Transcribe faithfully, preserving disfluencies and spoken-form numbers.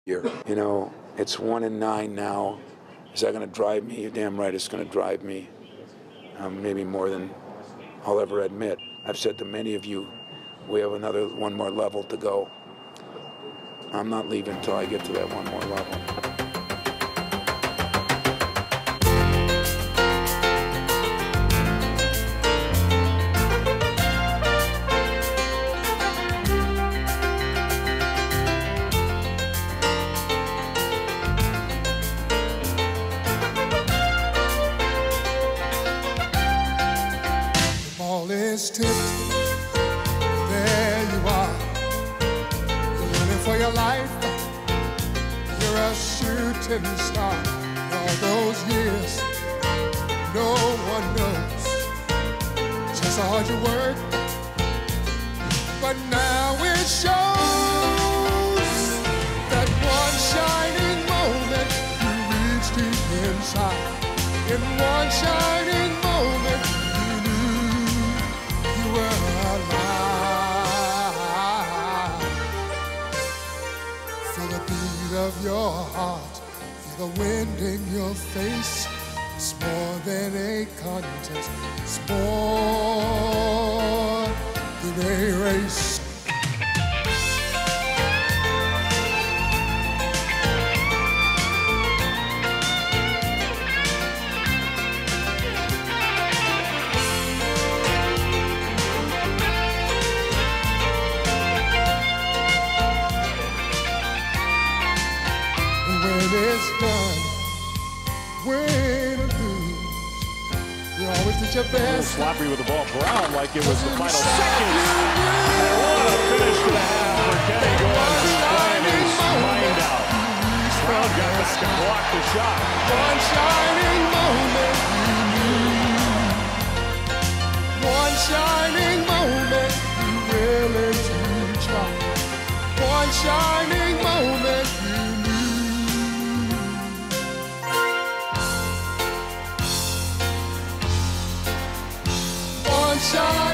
year. You know, it's one and nine now. Is that going to drive me? You're damn right it's going to drive me. Um, maybe more than I'll ever admit. I've said to many of you, we have another one more level to go. I'm not leaving until I get to that one more level. Is tipped, there you are. You're running for your life. You're a shooting star. All those years, no one knows just how hard you work. But now it shows that one shining moment you reached deep inside. In one shining moment, of your heart, feel the wind in your face. It's more than a contest, it's more than a race. It's done, win or lose, you always did your best. Sloppy with the ball. Brown like it was the final seconds. And what a finish to the half for Kenny Goins, who's playing his mind out. Brown got back and blocked the shot. One shining moment you knew. One shining moment you willing to try. One shining moment you knew. Shine.